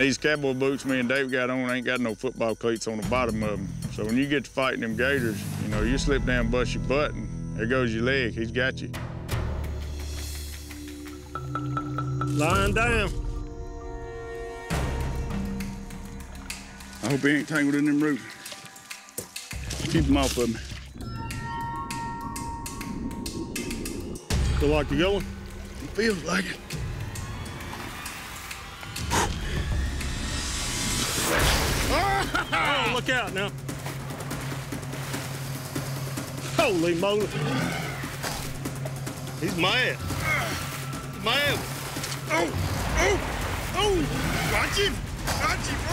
These cowboy boots me and Dave got on ain't got no football cleats on the bottom of them. So when you get to fighting them gators, you know, you slip down and bust your butt, and there goes your leg. He's got you. Lying down. I hope he ain't tangled in them roots. Keep him off of me. Feel like you're going? It feels like it. Oh, look out now. Holy moly. He's mad. He's mad. Oh! Watch him! Watch him!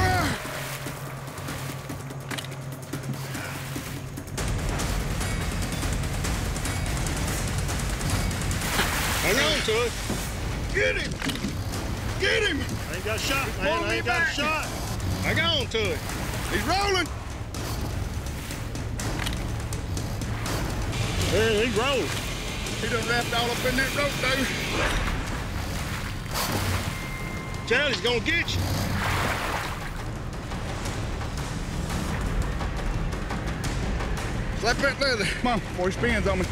Hang on to it. Get him! Get him! I ain't got a shot, man. I ain't got a shot. Hang on to it. He's rolling! Yeah, he rolled. He done wrapped all up in that rope, Dave. Charlie's gonna get you. Slap that leather. Come on, before he spins on me.